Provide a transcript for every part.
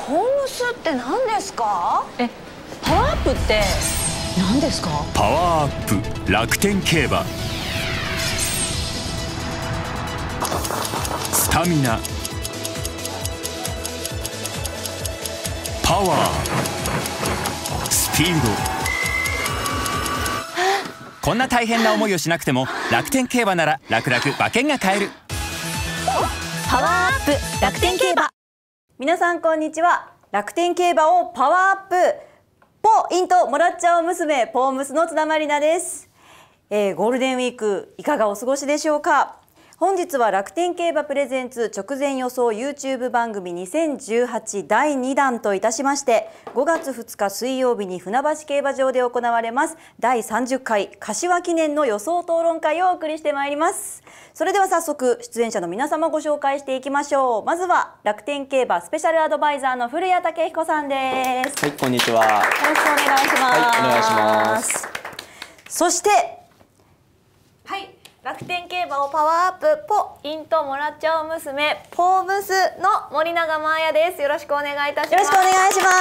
ホームスって何ですか？ パワーアップって何ですか？ パワーアップ楽天競馬。スタミナ、パワー、スピード。こんな大変な思いをしなくても楽天競馬なら楽々馬券が買える。 パワーアップ楽天競馬。 皆さんこんにちは。楽天競馬をパワーアップポイントもらっちゃおう娘ポームスの津田まりなです。ゴールデンウィークいかがお過ごしでしょうか。本日は楽天競馬プレゼンツ直前予想 YouTube 番組2018第2弾といたしまして、5月2日水曜日に船橋競馬場で行われます第30回柏記念の予想討論会をお送りしてまいります。それでは早速出演者の皆様ご紹介していきましょう。まずは楽天競馬スペシャルアドバイザーの古谷武彦さんです。 はい、こんにちは。 よろしくお願いします。 はい、お願いします。 そして楽天競馬をパワーアップポイントもらっちゃおう娘ポームスの森永真彩です。よろしくお願いいたします。 よろしくお願いします。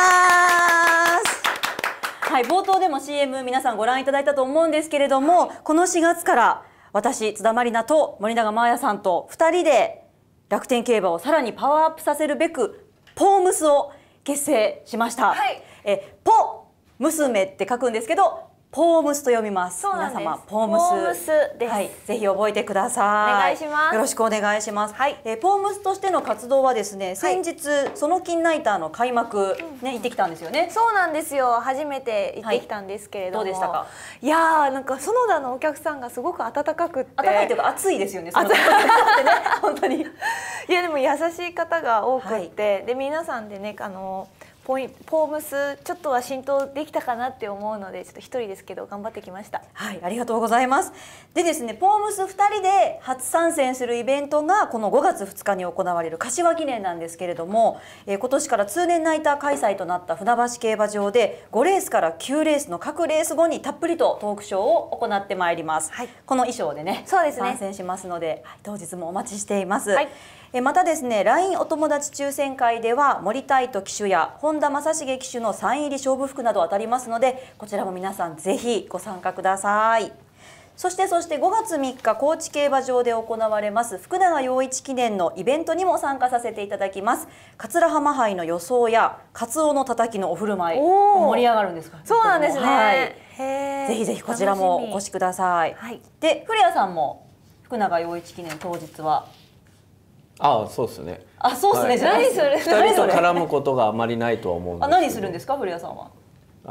はい、冒頭でも CM 皆さんご覧いただいたと思うんですけれども、この4月から私津田まりなと森永真彩さんと2人で楽天競馬をさらにパワーアップさせるべくポームスを結成しました。ポ娘って書くんですけどポームスと読みます。皆様ポームスです。 はい、ぜひ覚えてください。 お願いします。 よろしくお願いします。 はい、 ポームスとしての活動はですね、先日その金ナイターの開幕ね、行ってきたんですよね。 そうなんですよ。初めて行ってきたんですけれども、 どうでしたか？ いやー、なんか園田のお客さんがすごく温かくって、 温かいというか暑いですよね。そのね、本当に。 いやでも優しい方が多くって、で皆さんでねポームスちょっとは浸透できたかなって思うので、ちょっと一人ですけど頑張ってきました。 はい、ありがとうございます。でですね、ポームス2人で初参戦するイベントがこの5月2日に行われる柏記念なんですけれども、今年から通年ナイター開催となった船橋競馬場で5レースから9レースの各レース後にたっぷりとトークショーを行ってまいります。はい、この衣装でね、 そうですね、 参戦しますので、当日もお待ちしています。 はい、 またですね、 LINE お友達抽選会では森泰斗騎手や本田正成騎手のサイン入り勝負服など当たりますので、こちらも皆さんぜひご参加ください。そして5月3日高知競馬場で行われます福永陽一記念のイベントにも参加させていただきます。桂浜杯の予想やカツオのたたきのお振る舞い、盛り上がるんですから。 そうなんですね。 はい、ぜひぜひこちらもお越しください。はい、で古谷さんも福永陽一記念当日はそうですね。 そうですね。じゃないですよね。 2人と絡むことがあまりないとは思うんですけど。 何するんですか、古谷さんは。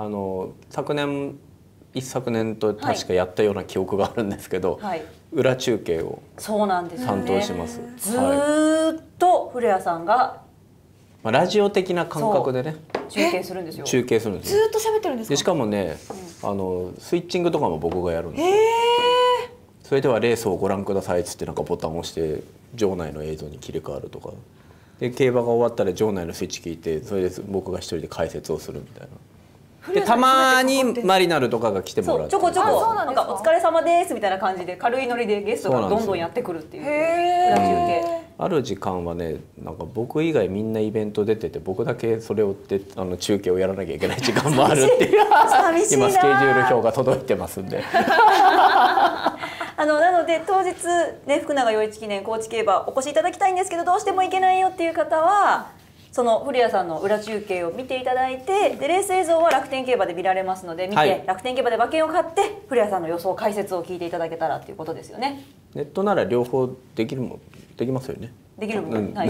一昨年と確かやったような記憶があるんですけど、裏中継を担当します。 ずーっと古谷さんがラジオ的な感覚でね中継するんですよ。 中継するんですよ。ずっと喋ってるんですか。 でしかもね、スイッチングとかも僕がやるんですよ。それではレースをご覧くださいっつってなんかボタンを押して場内の映像に切り替わるとかで、競馬が終わったら場内のスイッチ聞いて、それで僕が一人で解説をするみたいな。でたまにマリナルとかが来てもらって、 ちょこちょこなんかお疲れ様ですみたいな感じで軽いノリでゲストがどんどんやってくるっていう裏中継。ある時間はね、なんか僕以外みんなイベント出てて、僕だけそれを中継をやらなきゃいけない時間もあるっていう今スケジュール表が届いてますんでなので当日ね、福永陽一記念高知競馬お越しいただきたいんですけど、どうしても行けないよっていう方はその古谷さんの裏中継を見ていただいて、でレース映像は楽天競馬で見られますので見て、楽天競馬で馬券を買って古谷さんの予想解説を聞いていただけたらっていうことですよね。 ネットなら両方できますよね。 できるもん、はい、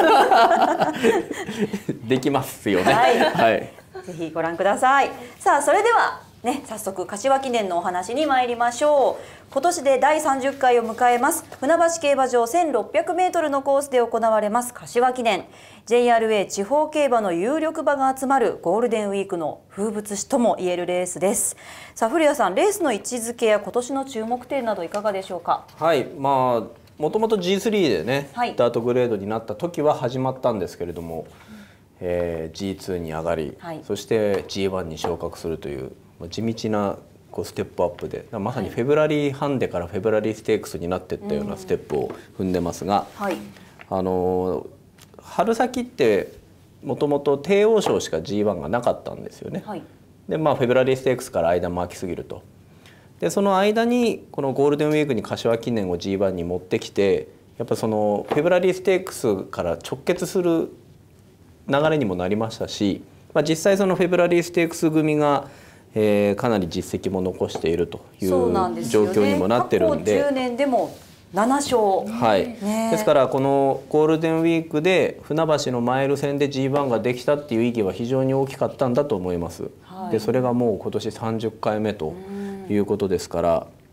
できますよね。 はい、ぜひご覧ください。さあそれではね、早速柏記念のお話に参りましょう。今年で第30回を迎えます船橋競馬場 1600m のコースで行われます柏記念、 JRA 地方競馬の有力馬が集まるゴールデンウィークの風物詩ともいえるレースです。さあ古谷さん、レースの位置づけや今年の注目点などいかがでしょうか。 はい、もともと G3 でね、ダートグレードになった時は始まったんですけれども、G2 に上がり、そして G1 に昇格するという地道なステップアップで、まさにフェブラリーハンデからフェブラリーステークスになっていったようなステップを踏んでますが、春先ってもともと帝王賞しか G1 がなかったんですよね。 はい、 でフェブラリーステークスから間も空きすぎると。でその間にこのゴールデンウィークに柏記念を G1 に持ってきて、やっぱそのフェブラリーステークスから直結する流れにもなりましたし、実際そのフェブラリーステークス組が、かなり実績も残しているという状況にもなってるんで、 過去10年でも7勝、 はい、ですからこのゴールデンウィークで船橋のマイル戦で G1 ができたっていう意義は非常に大きかったんだと思います。はい、でそれがもう今年30回目ということですから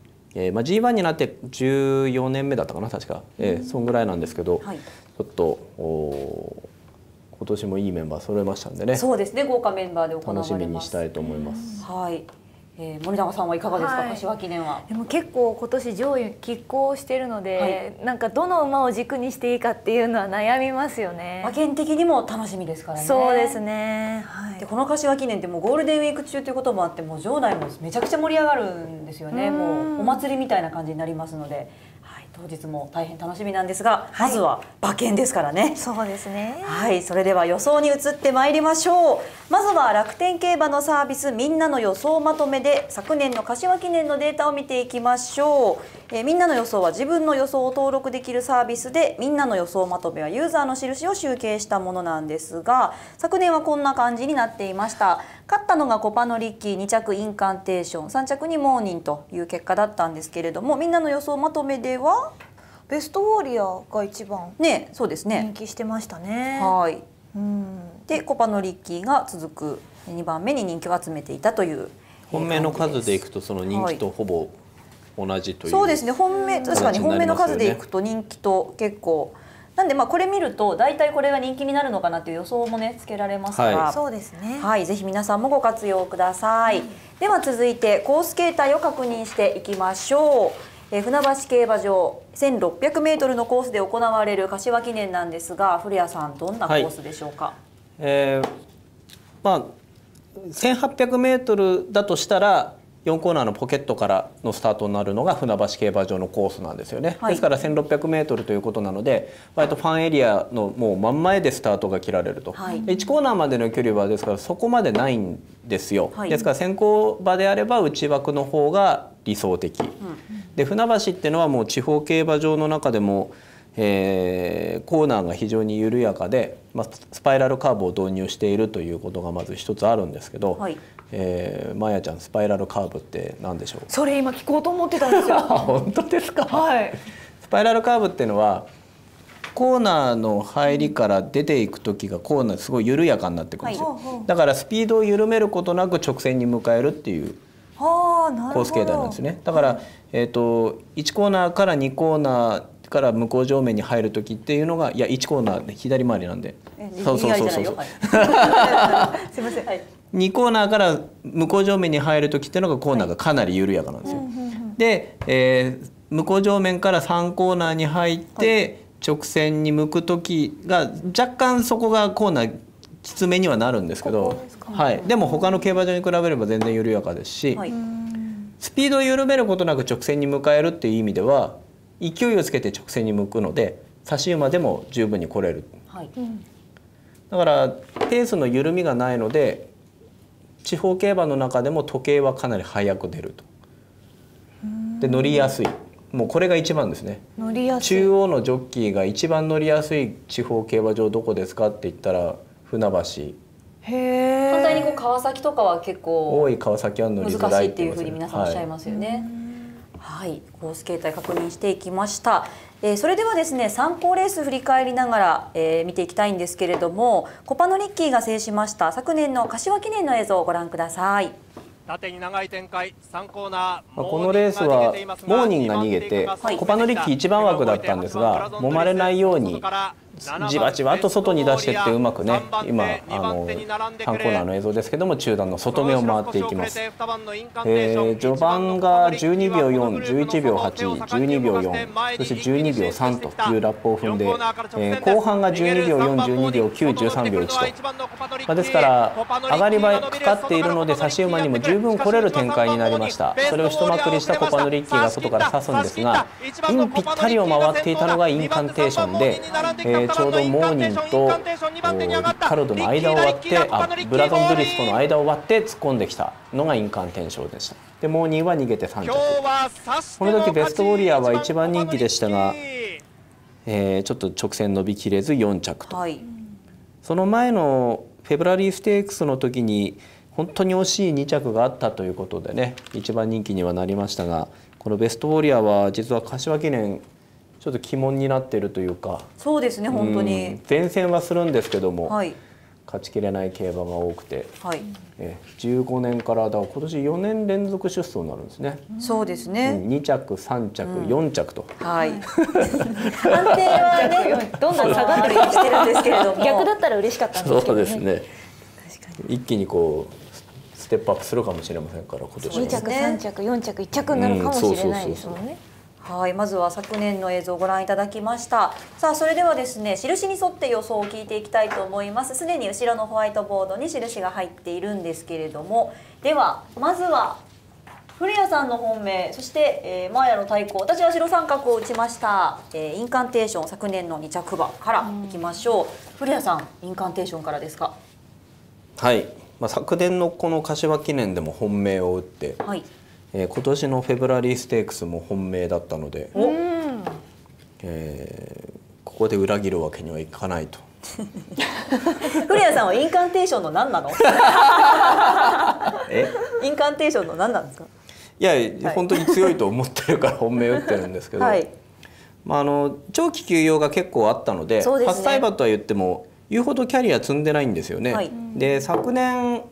、G1 になって14年目だったかな確か、そんぐらいなんですけど、はい、ちょっと今年もいいメンバー揃えましたんでね。 そうですね、豪華メンバーで行われます。 楽しみにしたいと思います。 はい。森永さんはいかがですか、はい、柏記念は。 でも結構今年上位拮抗してるので、はい、なんかどの馬を軸にしていいかっていうのは悩みますよね。 馬券的にも楽しみですからね。 そうですね。はい、 でこの柏記念ってもうゴールデンウィーク中ということもあって、もう場内もめちゃくちゃ盛り上がるんですよね。もうお祭りみたいな感じになりますので。当日も大変楽しみなんですが、まずは馬券ですからね。 そうですね。 はい、それでは予想に移ってまいりましょう。まずは楽天競馬のサービスみんなの予想まとめで昨年の柏記念のデータを見ていきましょう。みんなの予想は自分の予想を登録できるサービスで、みんなの予想まとめはユーザーの印を集計したものなんですが、昨年はこんな感じになっていました。勝ったのがコパノリッキー、2着インカンテーション、3着にモーニンという結果だったんですけれども、みんなの予想まとめではベストウォーリアーが一番ね、そうですね、 人気してましたね。 はい。でコパノリッキーが続く2番目に人気を集めていたという。 本命の数でいくとその人気とほぼ同じという、 そうですね。確かに本命の数でいくと人気と結構。なんでこれ見ると大体これが人気になるのかなという予想もねつけられますから、 はい、そうですね。 はい、ぜひ皆さんもご活用ください。では続いてコース形態を確認していきましょう。船橋競馬場 1600m のコースで行われる柏記念なんですが、古谷さんどんなコースでしょうか。 1800m だとしたら4コーナーのポケットからのスタートになるのが船橋競馬場のコースなんですよね。はい、ですから 1600m ということなので、割とファンエリアのもう真ん前でスタートが切られると。はい、1コーナーまでの距離はですからそこまでないんですよ。はい、ですから先行馬であれば内枠の方が理想的。で船橋っていうのはもう地方競馬場の中でも、コーナーが非常に緩やかで、スパイラルカーブを導入しているということがまず一つあるんですけど、はい、まやちゃんスパイラルカーブって何でしょう。 それ今聞こうと思ってたんですよ。 本当ですか。 はい、 スパイラルカーブっていうのはコーナーの入りから出ていく時がコーナーすごい緩やかになってくるんですよ。はい、だからスピードを緩めることなく直線に迎えるっていうコース形態なんですね。だから、1コーナーから2コーナーから向こう上面に入る時っていうのが、いや1コーナーで左回りなんで、そうすいません、2コーナーから向こう上面に入る時っていうのがコーナーがかなり緩やかなんですよ。で、向こう上面から3コーナーに入って直線に向く時が若干そこがコーナーきつめにはなるんですけど、はい、でも他の競馬場に比べれば全然緩やかですし、はい、スピードを緩めることなく直線に迎えるっていう意味では勢いをつけて直線に向くので差し馬でも十分に来れる。はい、だからペースの緩みがないので地方競馬の中でも時計はかなり速く出ると。で乗りやすい、もうこれが一番ですね。 乗りやすい。 中央のジョッキーが一番乗りやすい地方競馬場どこですかって言ったら船橋。 へー。反対に川崎とかは結構多い。川崎は乗りづらい難しいっていうふうに皆さんおっしゃいますよね。はい、コース形態確認していきました。それではですね、参考レース振り返りながら、見ていきたいんですけれども、コパノリッキーが制しました昨年の柏記念の映像をご覧ください。 縦に長い展開、3コーナー。 このレースはモーニンが逃げて、コパノリッキー1番枠だったんですが、揉まれないようにじわじわと外に出していってうまくね、今3コーナーの映像ですけども中段の外目を回っていきます。序盤が12秒4、11秒8、12秒4、そして12秒3というラップを踏んで、後半が12秒4、12秒9、13秒1と、ですから上がり場かかっているので差し馬にも十分来れる展開になりました。それを一まくりしたコパノリッキーが外から刺すんですが、インぴったりを回っていたのがインカンテーションで、 ちょうどモーニンとカルドの間を割ってブラドン・ブリスコの間を割って突っ込んできたのがインカンテンションでした。でモーニンは逃げて3着。この時ベストウォリアーは一番人気でしたが、ちょっと直線伸びきれず4着と、その前のフェブラリーステークスの時に本当に惜しい2着があったということでね、一番人気にはなりましたが、このベストウォリアーは実は柏記念ちょっと鬼門になっているというか、 そうですね、本当に前線はするんですけども、勝ちきれない競馬が多くて、15年からだから今年4年連続出走になるんですね。 そうですね、 2着3着4着と、 安定はねどんどん下がってきてるんですけれども、 逆だったら嬉しかったんですけどね。 そうですね、一気にこうステップアップするかもしれませんから、今年は 2着3着4着1着になるかもしれないですもんね。 はい、まずは昨年の映像をご覧いただきました。さあそれではですね、印に沿って予想を聞いていきたいと思います。すでに後ろのホワイトボードに印が入っているんですけれども、ではまずは古谷さんの本命、そして、マーヤの対抗、私は白三角を打ちました、インカンテーション昨年の2着馬からいきましょう。古谷さん、インカンテーションからですか。 はい、昨年のこの柏記念でも本命を打って、今年のフェブラリーステークスも本命だったので、ここで裏切るわけにはいかないと。 古谷さんはインカンテーションの何なの？インカンテーションの何なんですか？ いや、本当に強いと思ってるから本命打ってるんですけど、長期休養が結構あったので、8歳馬とは言っても言うほどキャリア積んでないんですよね。で昨年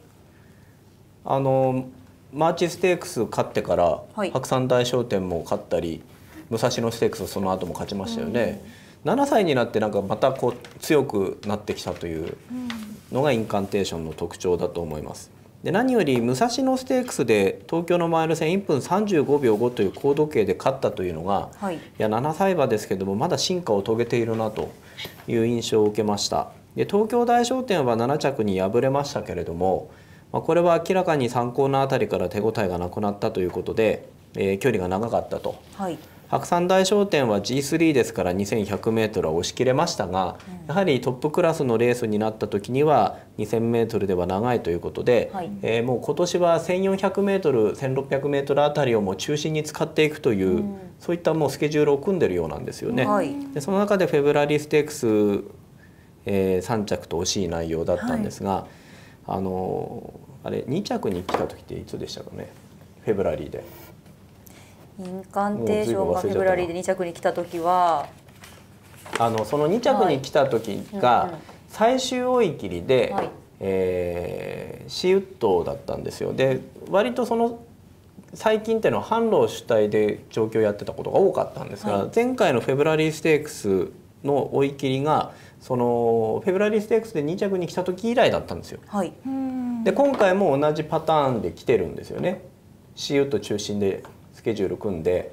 マーチステークス勝ってから、白山大商店も勝ったり、武蔵野ステークスその後も勝ちましたよね。7歳になってなんかまたこう強くなってきたというのがインカンテーションの特徴だと思います。で何より武蔵野ステークスで東京のマイル戦1分35秒5という高度計で勝ったというのが、いや7歳馬ですけどもまだ進化を遂げているなという印象を受けました。で東京大商店は7着に敗れましたけれども、これは明らかに3コーナーあたりから手応えがなくなったということで、距離が長かったと。白山大商店は G3 ですから 2100m は押し切れましたが、やはりトップクラスのレースになった時には 2000m では長いということで、もう今年は 1400m、1600m あたりをもう中心に使っていくという、そういったもうスケジュールを組んでるようなんですよね。でその中でフェブラリーステークス、3着と惜しい内容だったんですが、あれ2着に来た時っていつでしたかね、フェブラリーで。 インカンテーションがフェブラリーで2着に来た時はその2着に来た時が最終追い切りで、シウッドだったんですよ。で割とその最近っていうのは販路主体で状況をやってたことが多かったんですが、前回のフェブラリーステークスの追い切りがそのフェブラリーステークスで2着に来た時以来だったんですよ。で今回も同じパターンで来てるんですよね。シウッド中心でスケジュール組んで、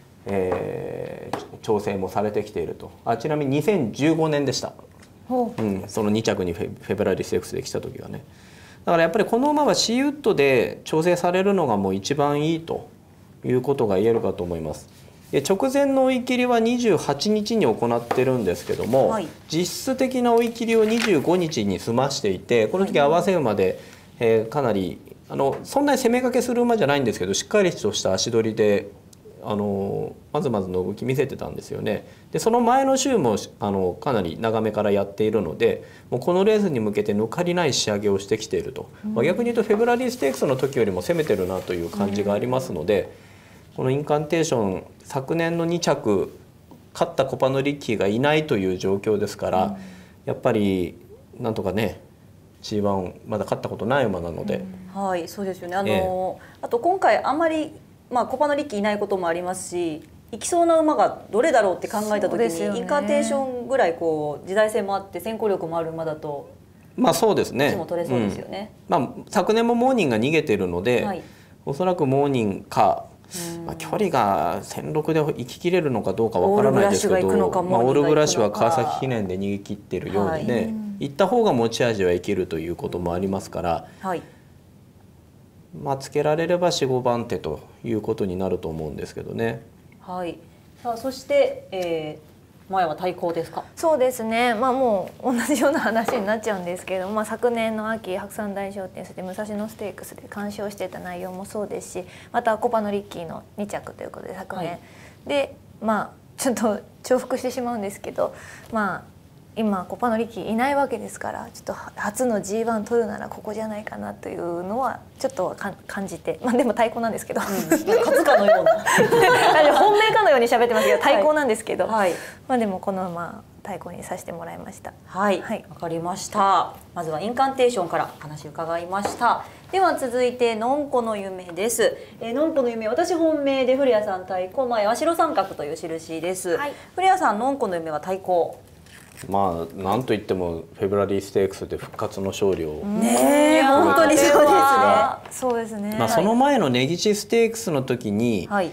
調整もされてきていると。ちなみに2015年でした、その2着にフェブラリーステークスで来た時はね。だからやっぱりこの馬はシーウッドで調整されるのがもう一番いいということが言えるかと思います。直前の追い切りは28日に行ってるんですけども、実質的な追い切りを25日に済ましていて、この時合わせ馬で、かなりそんなに攻めかけする馬じゃないんですけど、しっかりとした足取りでまずまずの動き見せてたんですよね。でその前の週もかなり長めからやっているので、もうこのレースに向けて抜かりない仕上げをしてきていると、逆に言うとフェブラリーステークスの時よりも攻めてるなという感じがありますので、このインカンテーション昨年の2着勝ったコパノリッキーがいないという状況ですから、やっぱりなんとかね G1 まだ勝ったことない馬なので、 そうですよね。あと今回あんまりコパノリッキーいないこともありますし、行きそうな馬がどれだろうって考えた時に、インカンテーションぐらいこう時代性もあって先行力もある馬だとそうですね、 も取れそうですよね。 昨年もモーニンが逃げてるので、おそらくモーニンか、距離が1006で行ききれるのかどうかわからないですけど、オールブラッシュは川崎記念で逃げ切ってるようにね、行った方が持ち味は生きるということもありますから、つけられれば4、5番手ということになると思うんですけどね。 さあそして、 前は対抗ですか？ そうですね、まあ、もう同じような話になっちゃうんですけれども、まあ、昨年の秋白山大賞典そして武蔵野ステークスで鑑賞してた内容もそうですし、またコパノリッキーの2着ということで昨年、でまあちょっと重複してしまうんですけど、まあ今コパノリッキーいないわけですから、ちょっと初の G1 取るならここじゃないかなというのはちょっと感じて、まあでも太鼓なんですけど、 勝つかのような本命かのように喋ってますけど太鼓なんですけど、 はい、 まあでもこのまま太鼓にさせてもらいました。 はい、わかりました。まずはインカンテーションから話伺いました。では続いてのんこの夢です。のんこの夢、私本命で古谷さん太鼓、前は白三角という印です。はい、古谷さんのんこの夢は太鼓。 まあなんといってもフェブラリーステークスで復活の勝利をねえ、本当にそうですね。 そうですね。 まあその前の根岸ステークスの時に、はい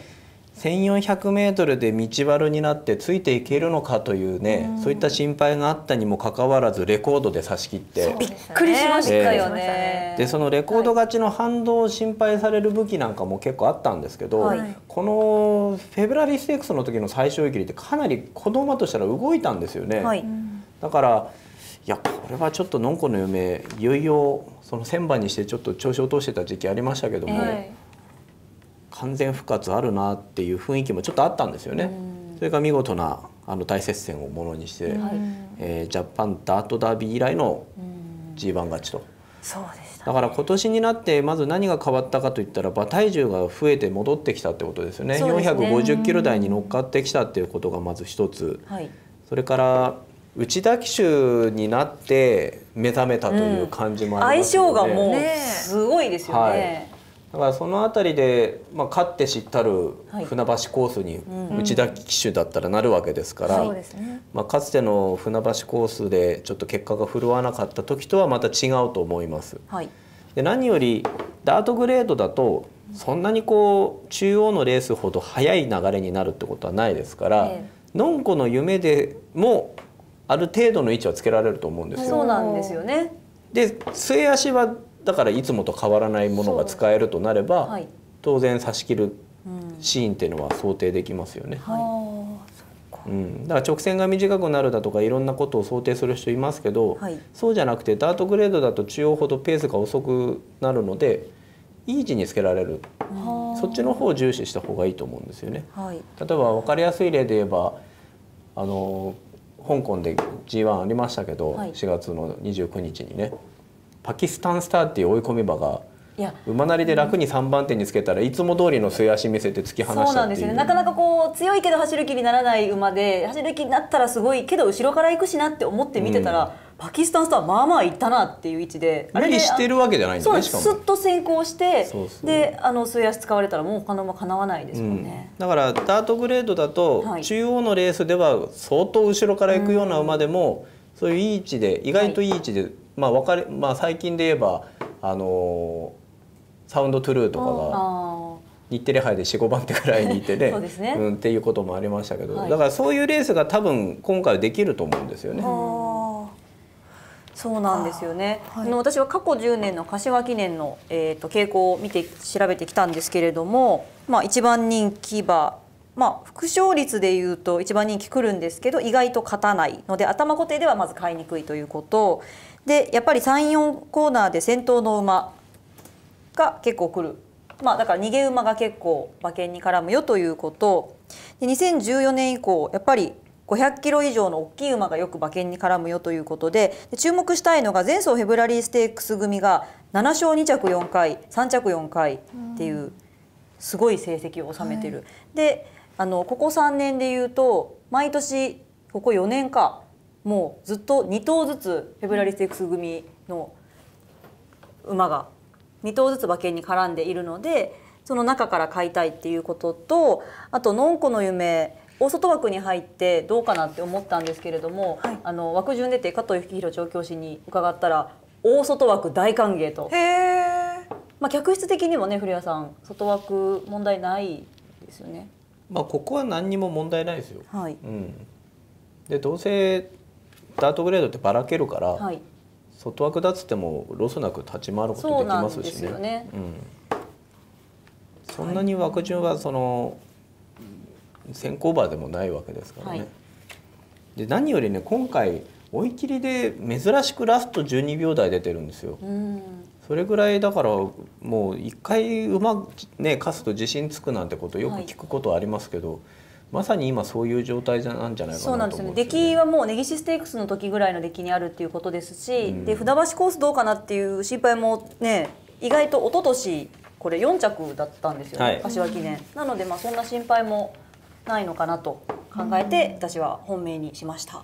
、1400メートルで道悪になってついていけるのかというね、そういった心配があったにもかかわらずレコードで差し切ってびっくりしましたよね。 でそのレコード勝ちの反動を心配される武器なんかも結構あったんですけど、はい、このフェブラリーステークスの時の最終切りってかなり子供としたら動いたんですよね。はい、だからいやこれはちょっとのんこの夢いよいよその1000番にしてちょっと調子を落としてた時期ありましたけども、完全復活あるなっていう雰囲気もちょっとあったんですよね。それが見事な大接戦をものにして、ジャパンダートダービー以来の G1 勝ちと。 そうでしたね。 だから今年になってまず何が変わったかといったら馬体重が増えて戻ってきたってことですよね。450キロ台に乗っかってきたっていうことがまず一つ、はい、それから内田騎手になって目覚めたという感じもありますよね。 相性がもうすごいですよね。はい、 だからそのあたりで、まあ、勝って知ったる船橋コースに内田騎手だったらなるわけですから、まあ、かつての船橋コースでちょっと結果が振るわなかった時とはまた違うと思います。はい、で何よりダートグレードだとそんなにこう中央のレースほど速い流れになるってことはないですから、のんこの夢でもある程度の位置はつけられると思うんですよ。 そうなんですよね。 で末足はだからいつもと変わらないものが使えるとなれば、はい、当然差し切るシーンっていうのは想定できますよね。だから直線が短くなるだとかいろんなことを想定する人いますけど、はい、そうじゃなくてダートグレードだと中央ほどペースが遅くなるのでいい位置につけられる、そっちの方を重視した方がいいと思うんですよね。はい、例えば分かりやすい例で言えば香港で G1 ありましたけど、はい、4月の29日にねパキスタンスターっていう追い込み馬が馬なりで楽に3番手につけたらいつも通りの末足見せて突き放したっていう。 そうなんですよね。なかなかこう強いけど走る気にならない馬で走る気になったらすごいけど後ろから行くしなって思って見てたら、パキスタンスターはまあまあいったなっていう位置で無理してるわけじゃないんですね。しかもスッと先行してで末足使われたらもう他の馬かなわないですもんね。 だからダートグレードだと中央のレースでは相当後ろから行くような馬でもそういういい位置で意外といい位置で、まあ最近で言えばサウンドトゥルーとかが日テレ杯で 4,5 番手くらいにいてねっていうこともありましたけど、だからそういうレースが多分今回できると思うんですよね。 そうなんですよね。私は過去10年の柏記念の、傾向を見て調べてきたんですけれども、一番人気馬、副勝率でいうと一番人気くるんですけど意外と勝たないので頭固定ではまず買いにくいということで、やっぱり 3,4 コーナーで先頭の馬が結構来る、だから逃げ馬が結構馬券に絡むよということで、2014年以降やっぱり500キロ以上の大きい馬がよく馬券に絡むよということで、注目したいのが前走フェブラリーステークス組が7勝2着4回3着4回っていうすごい成績を収めてる。でここ3年でいうと毎年ここ4年かもうずっと2頭ずつフェブラリーステークス組の馬が2頭ずつ馬券に絡んでいるので、その中から買いたいっていうことと、あとのんこの夢大外枠に入ってどうかなって思ったんですけれども、枠順出て加藤幸宏調教師に伺ったら大外枠大歓迎と。客室的にもね古谷さん外枠問題ないですよね。 ここは何にも問題ないですよ。でどうせダートグレードってばらけるから、外枠だっつってもロスなく立ち回ることできますしね。そんなに枠順はその先行馬でもないわけですからね。 で何よりね今回追い切りで珍しくラスト12秒台出てるんですよ。それぐらいだからもう一回馬ね勝つと自信つくなんてことよく聞くことはありますけど、まさに今そういう状態なんじゃないかなと思うんですよね。 そうなんですよね。出来はもう根岸ステークスの時ぐらいの出来にあるっていうことですし、で船橋コースどうかなっていう心配もね意外と一昨年これ4着だったんですよね、柏記念。なのでそんな心配もないのかなと考えて私は本命にしました。はい、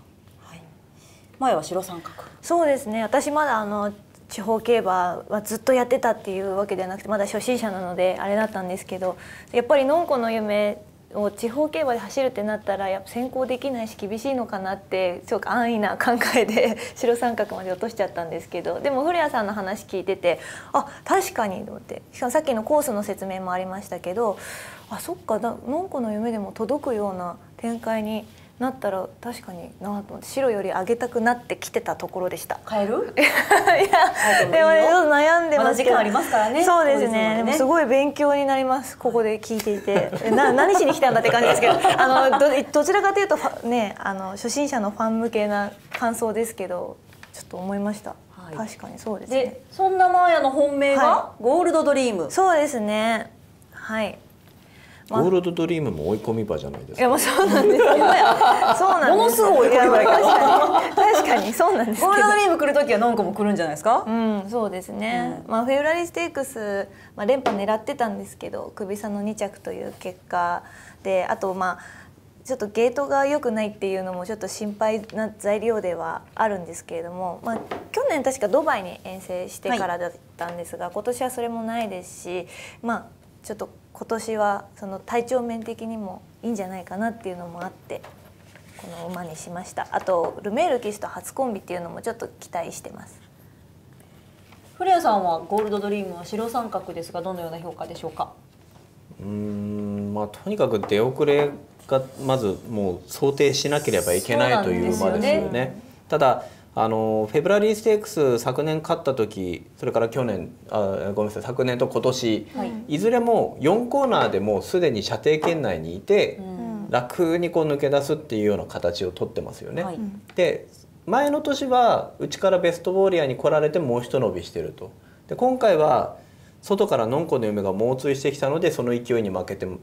前は白三角。 そうですね。私まだ地方競馬はずっとやってたっていうわけではなくてまだ初心者なのであれだったんですけど、やっぱりのんこの夢を地方競馬で走るってなったらやっぱ先行できないし厳しいのかなってすごく安易な考えで白三角まで落としちゃったんですけど、でも古谷さんの話聞いてて確かにと思って、しかもさっきのコースの説明もありましたけどそっかのんこの夢でも届くような展開になったら確かになと思って白より上げたくなってきてたところでした。 変える？ いやでもねちょっと悩んでますけど、 まだ時間ありますからね。 そうですね。でもすごい勉強になります。ここで聞いていて何しに来たんだって感じですけどどちらかというとね初心者のファン向けな感想ですけどちょっと思いました。確かにそうですね。 でそんなマーヤの本命がゴールドドリーム。 そうですね。はい。 ゴールドドリームも追い込み馬じゃないですか。 いやもうそうなんですよ。そうなんです。 ものすごい追い込み馬だ確かにそうなんですけど。 ゴールドドリーム来る時はのんこも来るんじゃないですか。 そうですね。フェブラリーステークス連覇狙ってたんですけどクビ差の2着という結果で、あとちょっとゲートが良くないっていうのもちょっと心配な材料ではあるんですけれども、去年確かドバイに遠征してからだったんですが、今年はそれもないですし、ちょっと今年はその体調面的にもいいんじゃないかなっていうのもあってこの馬にしました。あとルメール騎手と初コンビっていうのもちょっと期待してます。 古谷さんはゴールドドリームは白三角ですがどのような評価でしょうか。 とにかく出遅れがまずもう想定しなければいけないという馬ですよね。ただフェブラリーステークス昨年勝った時、それから去年ごめんなさい昨年と今年、いずれも4コーナーでもうすでに射程圏内にいて、楽に抜け出すっていうような形をとってますよね。で前の年は内からベストウォーリアーに来られてもう一伸びしてると。で今回は外からのんこの夢が猛追してきたのでその勢いに負けて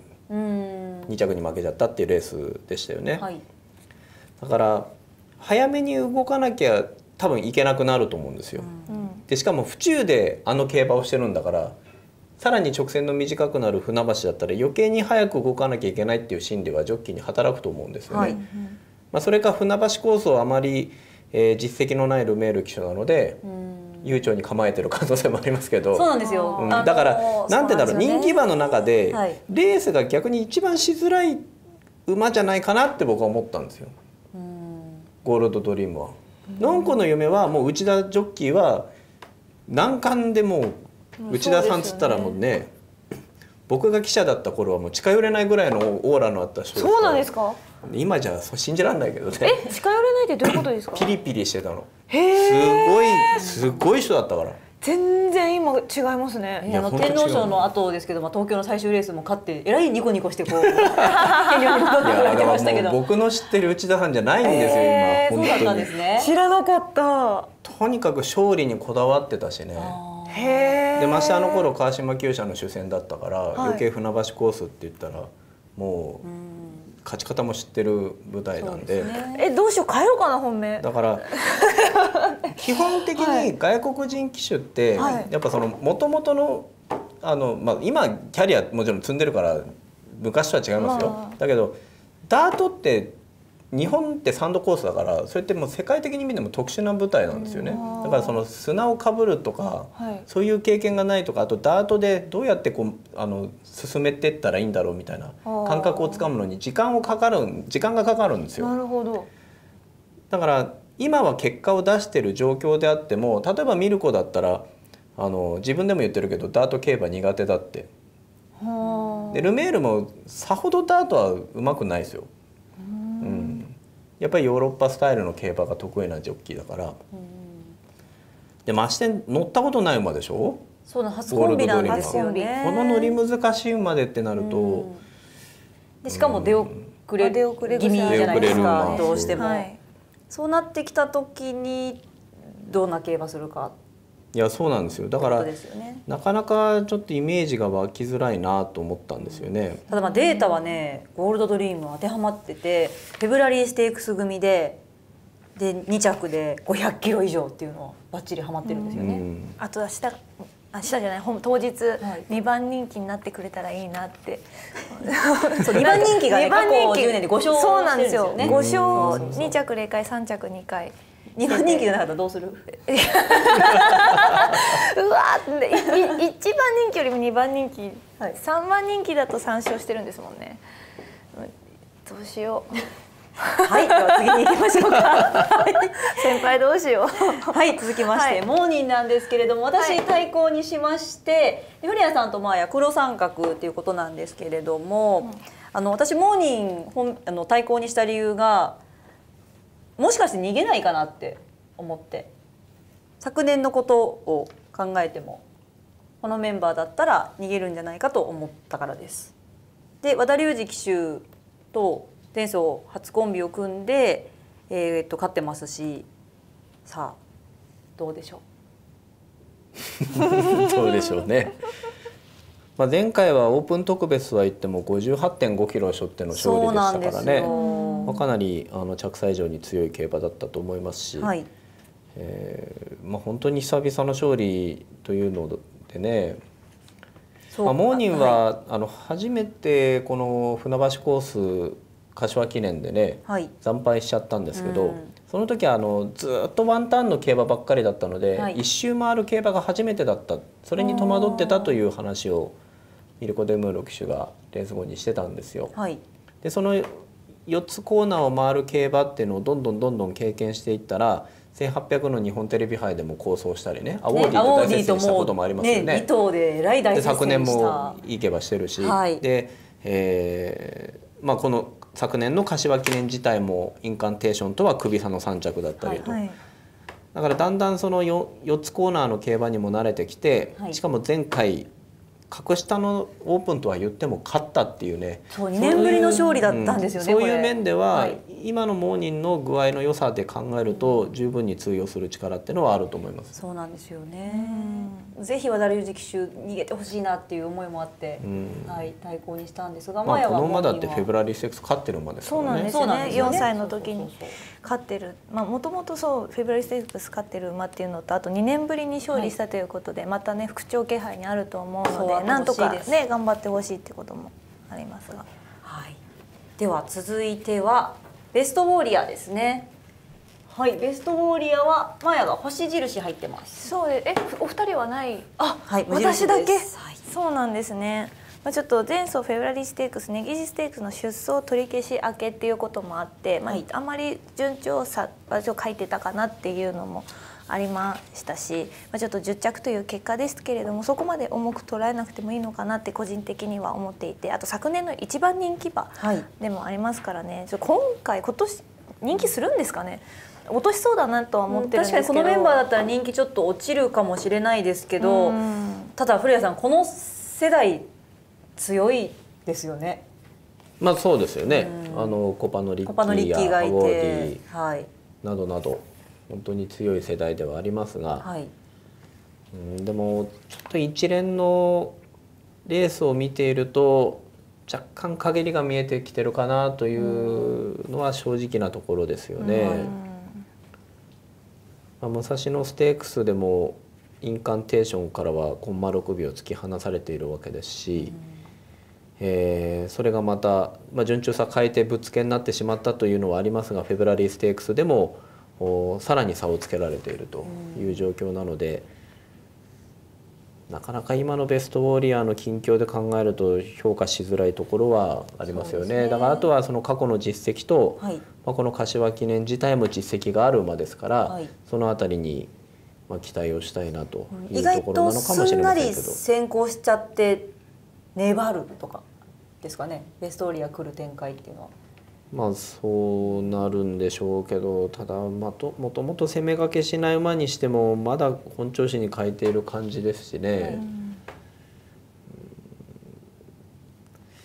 2着に負けちゃったっていうレースでしたよね。だから早めに動かなきゃ多分いけなくなると思うんですよ。でしかも府中で競馬をしてるんだからさらに直線の短くなる船橋だったら余計に早く動かなきゃいけないっていう心理はジョッキーに働くと思うんですよね。それか船橋コースをあまり、実績のないルメール騎手なので悠長に構えてる可能性もありますけど、 そうなんですよ。 だからなんてだろう、人気馬の中でレースが逆に一番しづらい馬じゃないかなって僕は思ったんですよ。ゴールドドリームは。のんこの夢はもう内田ジョッキーは難関でもう内田さんっつったらもうね、僕が記者だった頃はもう近寄れないぐらいのオーラのあった人ですから。 そうなんですか。 今じゃ信じられないけどね。 近寄れないってどういうことですか。 ピリピリしてたの。 へすごい人だったから。 全然今違いますね。 天皇賞の後ですけど、東京の最終レースも勝ってえらいニコニコしてこうヘリオに戻ってこられてましたけど、 僕の知ってる内田さんじゃないんですよ今。 そうだったんですね。 知らなかった。 とにかく勝利にこだわってたしね。でまして頃川島厩舎の主戦だったから、余計船橋コースって言ったらもう勝ち方も知ってる舞台なんで。 どうしよう変えようかな本命。 だから基本的に外国人騎手ってやっぱその元々の今キャリアもちろん積んでるから昔とは違いますよ。だけどダートって日本ってサンドコースだから、それってもう世界的に見ても特殊な舞台なんですよね。だからその砂をかぶるとか、そういう経験がないとか、あとダートでどうやって進めていったらいいんだろうみたいな感覚をつかむのに時間がかかるんですよ。 なるほど。 だから今は結果を出してる状況であっても、例えばミルコだったら自分でも言ってるけどダート競馬苦手だって。でルメールもさほどダートはうまくないですよ。やっぱりヨーロッパスタイルの競馬が得意なジョッキーだから。でまして乗ったことない馬でしょ。 そうだ、初コンビなんですよね。 この乗り難しい馬でってなると、 でしかも出遅れ気味じゃないですか、どうしても。 そうなってきた時にどんな競馬するかいやそうなんですよ。だからことですよね。 なかなかちょっとイメージが湧きづらいなと思ったんですよね。 ただまあデータはねゴールドドリームは当てはまっててフェブラリーステークス組で2着で500キロ以上っていうのはバッチリはまってるんですよね。 あとは明日じゃない当日2番人気になってくれたらいいなって。 そう2番人気がね過去10年で5勝そうなんですよ。 してるんですよね。 5勝2着0回3着2回。 2番人気じゃなかったらどうする？ うわーって1番人気よりも2番人気、3番人気だと3勝してるんですもんね。どうしよう。 はい、では次に行きましょうか。 先輩どうしよう。 はい、続きまして、モーニンなんですけれども、私対抗にしまして、古谷さんとマーヤ黒三角っていうことなんですけれども、私モーニン対抗にした理由がもしかして逃げないかなって思って、昨年のことを考えてもこのメンバーだったら逃げるんじゃないかと思ったからです。で、和田龍二騎手と前走初コンビを組んで、勝ってますし、さあどうでしょう。どうでしょうね。まあ前回はオープン特別は言っても 58.5 キロを背負っての勝利でしたからね。まあかなり着差以上に強い競馬だったと思いますし、はい、まあ本当に久々の勝利というのでね。まあモーニンは、はい、初めてこの船橋コース柏記念でね、はい、惨敗しちゃったんですけど、その時はずっとワンターンの競馬ばっかりだったので、はい、一周回る競馬が初めてだった、それに戸惑ってたという話をミルコ・デムーロ騎手がレース後にしてたんですよ。はい、でその4つコーナーを回る競馬っていうのをどんどん経験していったら1800の日本テレビ杯でも構想したりね、アウォーディと大接戦したこともありますよね。 2頭でえらい大接戦した。 昨年もいい競馬してるし、はい、で、まあこの昨年の柏記念自体もインカンテーションとは首差の3着だったりと、はい、だからだんだんその 4つコーナーの競馬にも慣れてきて、はい、しかも前回格下のオープンとは言っても勝ったっていうね、 そう2年ぶりの勝利だったんですよね。 そういう面では、はい、今のモーニンの具合の良さで考えると十分に通用する力っていうのはあると思います。 そうなんですよね。ぜひ和田龍二騎手逃げてほしいなっていう思いもあって、はい、対抗にしたんですが、 まあこの馬だってフェブラリーステークス勝ってる馬ですからね。 そうなんですよね。4歳の時に勝ってる、まあもともとそうフェブラリーステークス勝ってる馬っていうのと、あと2年ぶりに勝利したということで、はい、またね復調気配にあると思うので、なんとかね頑張ってほしいってこともありますが、 はい、では続いてはベストウォーリアーですね。はい、ベストウォーリアーはマヤが星印入ってます。 そうで、お二人はない。 あ、はい、 私だけ。はい、そうなんですね。まあちょっと前走フェブラリーステークス、根岸ステークスの出走取り消し明けっていうこともあって、まあ、あんまり順調さは書いてたかなっていうのもありましたし、まあ、ちょっと10着という結果ですけれども、そこまで重く捉えなくてもいいのかなって個人的には思っていて、あと昨年の一番人気馬でもありますからね、今年人気するんですかね。落としそうだなとは思ってるんですけど、 確かにこのメンバーだったら人気ちょっと落ちるかもしれないですけど、ただ古谷さんこの世代強いですよね。 まあそうですよね。コパノリッキーやアウォーディ、はい、などなど本当に強い世代ではありますが、はい、でもちょっと一連のレースを見ていると若干陰りが見えてきてるかなというのは正直なところですよね。まあ、武蔵野ステークスでもインカンテーションからはコンマ6秒突き放されているわけですし、それがまた、順調さ変えてぶつけになってしまったというのはありますが、フェブラリーステークスでもさらに差をつけられているという状況なので、なかなか今のベストウォーリアーの近況で考えると評価しづらいところはありますよね。だからあとはその過去の実績と、はい、この柏記念自体も実績がある馬ですから、はい、そのあたりに期待をしたいなというところなのかもしれませんけど、意外とすんなり先行しちゃって粘るとかですかね、ベストウォーリアー来る展開っていうのは。 まあそうなるんでしょうけど、ただもともと攻めがけしない馬にしてもまだ本調子に欠いている感じですしね。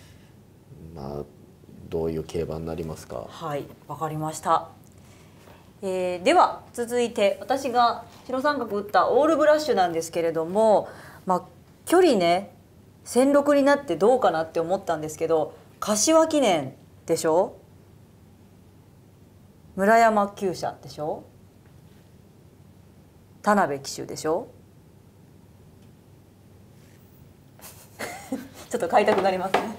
まあどういう競馬になりますか。 はい、わかりました。 では続いて私が白三角打ったオールブラッシュなんですけれども、距離ね1006になってどうかなって思ったんですけど、柏記念でしょ、村山厩舎でしょ、田辺騎手でしょちょっと買いたくなりますね。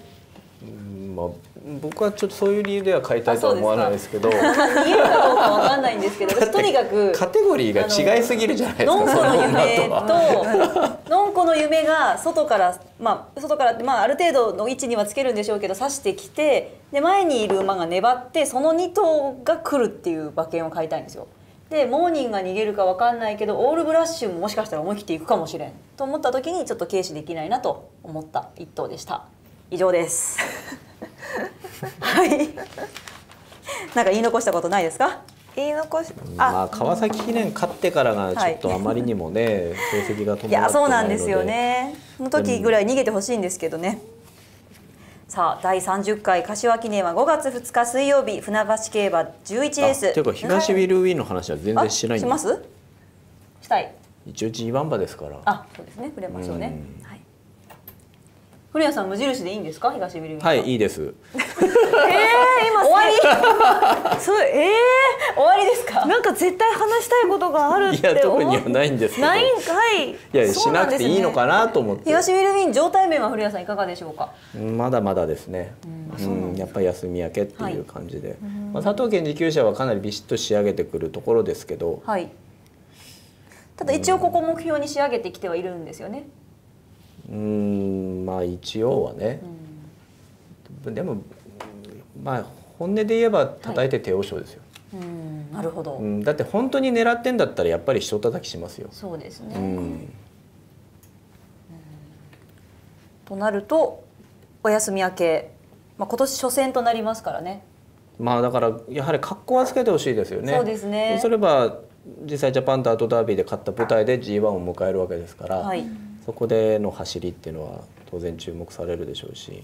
僕はちょっとそういう理由では買いたいとは思わないですけど、 言えるかどうかわかんないんですけど、私とにかくカテゴリーが違いすぎるじゃないですか。 のんこの夢その馬とのんこの夢が外からってある程度の位置にはつけるんでしょうけど刺してきて、で前にいる馬が粘ってその2頭が来るっていう馬券を買いたいんですよ。でモーニンが逃げるかわかんないけどオールブラッシュももしかしたら思い切っていくかもしれんと思った時にちょっと軽視できないなと思った一頭でした。以上ですはい。なんか言い残したことないですか？ 言い残し川崎記念勝ってからがちょっとあまりにもね、成績が伴ってないので。 いやそうなんですよね。その時ぐらい逃げてほしいんですけどね。さあ第30回柏記念は5月2日水曜日船橋競馬11レース。 というか東ウィルウィンの話は全然しないんで。 します？したい。 一応 G1 馬ですから。 そうですね。触れましょうね。はい。古谷さん無印でいいんですか？東ウィルウィン。 はい、いいです。 今終わり？ そう終わりですか？ なんか絶対話したいことがあるっていや特にはないんですけど。 ないんかい。 いやしなくていいのかなと思って。 東ウィルウィン状態面は古谷さんいかがでしょうか？ まだまだですね。やっぱり休み明けっていう感じで、佐藤健持厩舎はかなりビシッと仕上げてくるところですけど。 はい。ただ一応ここ目標に仕上げてきてはいるんですよね。 一応はね。でも本音で言えば叩いて帝王賞ですよ。 なるほど。 だって本当に狙ってんだったらやっぱり人叩きしますよ。 そうですね。となるとお休み明け、今年初戦となりますからね。 だからやはり格好はつけてほしいですよね。 そうですね。 そうすれば実際ジャパンダートダービーで勝った舞台で G1 を迎えるわけですから、そこでの走りっていうのは当然注目されるでしょうし、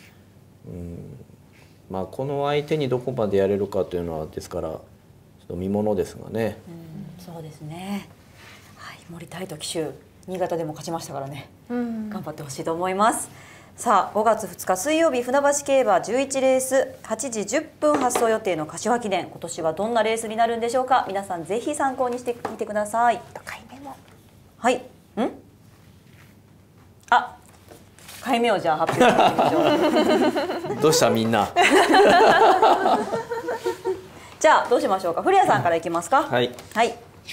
この相手にどこまでやれるかというのはですからちょっと見ものですがね。 そうですね。はい、森泰斗騎手新潟でも勝ちましたからね。頑張ってほしいと思います。さあ5月2日水曜日船橋競馬11レース8時10分発走予定の柏記念、今年はどんなレースになるんでしょうか。皆さんぜひ参考にしてみてください。 買い目もはい買い目をじゃあ発表してみましょうどうしたみんなじゃあどうしましょうか。古谷さんからいきますか。 はいはい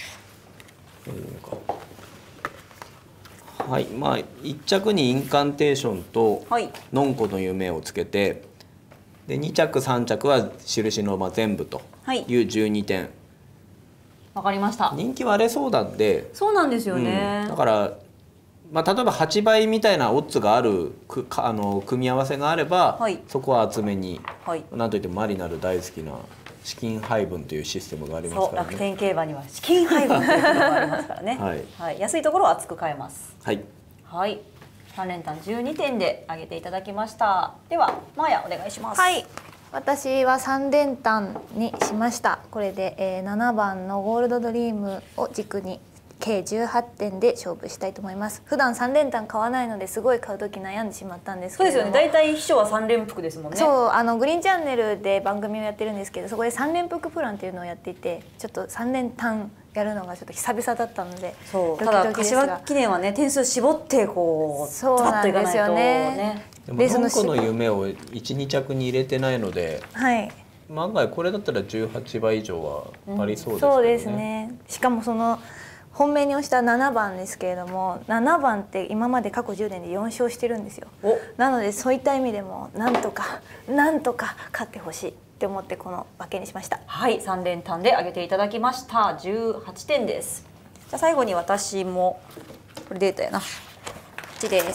はい、1着にインカンテーションとのんこの夢をつけて、で2着3着は印の馬全部という12点。 わかりました。 人気割れそうなんで。 そうなんですよね。 だから例えば8倍みたいなオッズがある組み合わせがあれば、そこは厚めに、なんといってもマリナル大好きな資金配分というシステムがありますからね。 楽天競馬には資金配分というのがありますからね。安いところは厚く買えます。はい。3連単12点で上げていただきました。ではマーヤお願いします。 はい。私は3連単にしました。これで、7番のゴールドドリームを軸に計18点で勝負したいと思います。普段3連単買わないのですごい買う時悩んでしまったんですけれども。 そうですよね。大体秘書は3連複ですもんね。 そうグリーンチャンネルで番組をやってるんですけど、そこで3連複プランっていうのをやっていて、ちょっと3連単やるのがちょっと久々だったので、 ただ柏記念はね点数絞ってこうそうなんですよね。 でものんこの夢を1、2着に入れてないので、案外これだったら18倍以上はありそうですけどね。 そうですね。しかもその本命に押した7番ですけれども、7番って今まで過去10年で4勝してるんですよ。なのでそういった意味でもなんとか勝ってほしいって思ってこの馬券にしました。 はい、3連単で上げていただきました。18点です。じゃあ最後に私もこれデータやな。1です。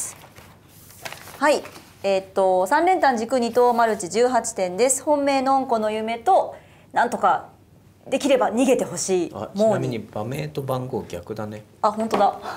はい、3連単軸2等マルチ18点です。本命のんこの夢となんとかできれば逃げてほしい。 ちなみに馬名と番号逆だね。 本当だ。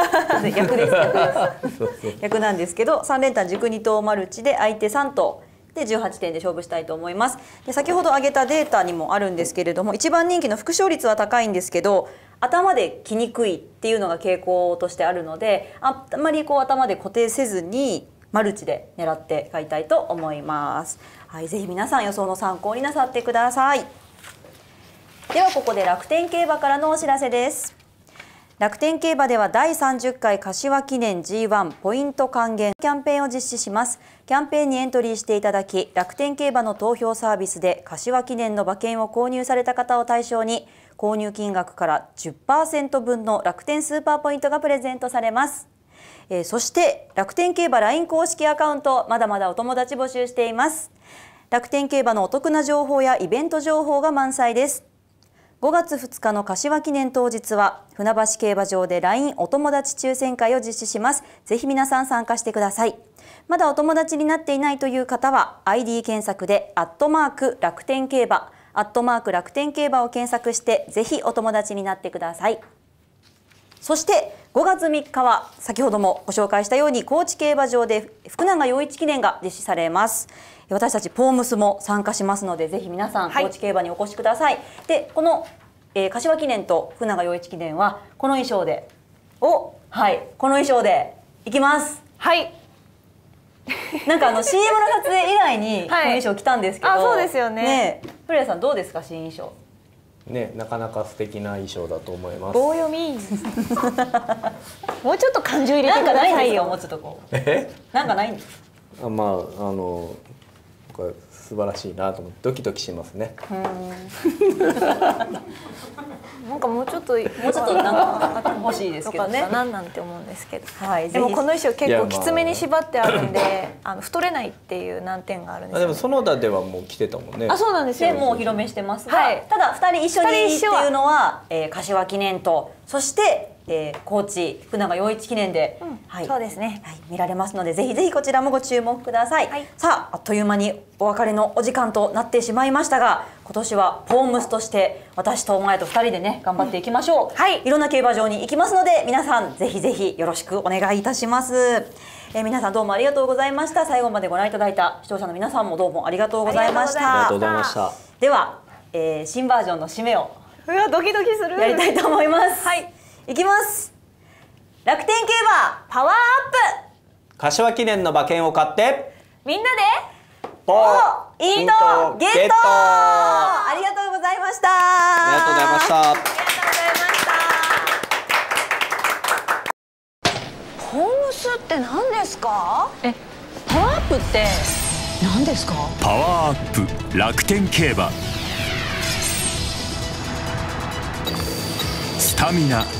逆です。逆なんですけど、3連単軸2等マルチで相手3頭で18点で勝負したいと思います。で先ほど挙げたデータにもあるんですけれども、一番人気の副勝率は高いんですけど、頭で来にくいっていうのが傾向としてあるので、あんまり頭で固定せずにマルチで狙って買いたいと思います。はい、ぜひ皆さん予想の参考になさってください。ではここで楽天競馬からのお知らせです。楽天競馬では第30回柏記念 G1 ポイント還元キャンペーンを実施します。キャンペーンにエントリーしていただき、楽天競馬の投票サービスで柏記念の馬券を購入された方を対象に、購入金額から 10% 分の楽天スーパーポイントがプレゼントされます。そして楽天競馬 LINE 公式アカウント、まだまだお友達募集しています。楽天競馬のお得な情報やイベント情報が満載です。5月2日の柏記念当日は船橋競馬場で LINE お友達抽選会を実施します。ぜひ皆さん参加してください。まだお友達になっていないという方は ID 検索で楽天競馬楽天競馬を検索してぜひお友達になってください。そして5月3日は先ほどもご紹介したように高知競馬場で福永陽一記念が実施されます。私たちポームスも参加しますので、ぜひ皆さん高知競馬にお越しください。でこの、柏記念と福永陽一記念はこの衣装でこの衣装でいきます。なんかCM の撮影以外にこの衣装着たんですけど、 そうですよね。 古谷さんどうですか、新衣装。 ね、なかなか素敵な衣装だと思います。 棒読みもうちょっと感情入れてくださいよ。 もうちょっとなんかないんですか。 これ素晴らしいなと思ってドキドキしますね。 なんかもうちょっとなんか欲しいですけどね。 なんなんて思うんですけど。 はい。 でもこの衣装結構きつめに縛ってあるんで、太れないっていう難点があるんですよ。 でも園田ではもう着てたもんね。 そうなんですよ。 もうお披露目してますが、ただ2人一緒にっていうのは柏記念と、そして高知福永陽一記念で、 そうですね、 見られますので、ぜひぜひこちらもご注目ください。さあ、あっという間にお別れのお時間となってしまいましたが、今年はポームスとして私と前と2人でね頑張っていきましょう。いろんな競馬場に行きますので、皆さんぜひぜひよろしくお願いいたします。皆さんどうもありがとうございました。最後までご覧いただいた視聴者の皆さんもどうもありがとうございました。 ありがとうございました。 では、新バージョンの締めをドキドキするやりたいと思います。いきます。楽天競馬パワーアップ。 柏記念の馬券を買ってみんなでポイントゲット。ありがとうございました。 ありがとうございました。 ホームスって何ですか？パワーアップって何ですか？ パワーアップ楽天競馬。スタミナ、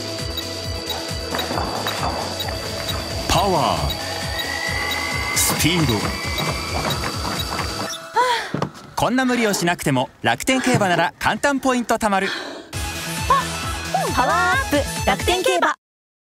パワー、スピード。こんな無理をしなくても楽天競馬なら簡単ポイント貯まる。 パワーアップ楽天競馬。